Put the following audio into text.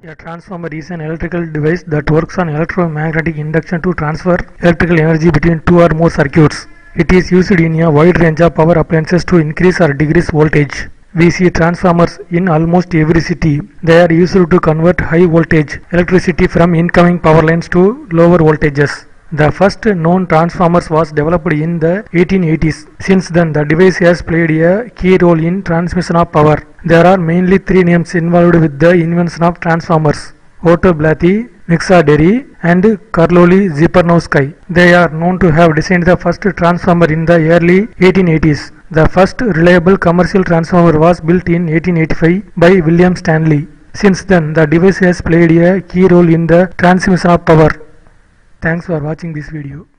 A transformer is an electrical device that works on electromagnetic induction to transfer electrical energy between two or more circuits. It is used in a wide range of power appliances to increase or decrease voltage. We see transformers in almost every city. They are used to convert high voltage electricity from incoming power lines to lower voltages. The first known transformers was developed in the 1880s. Since then, the device has played a key role in transmission of power. There are mainly three names involved with the invention of transformers: Otto, Blathy, Miksa, Deri, and Karoly, Zipernowsky. They are known to have designed the first transformer in the early 1880s. The first reliable commercial transformer was built in 1885 by William Stanley. Since then, the device has played a key role in the transmission of power. Thanks for watching this video.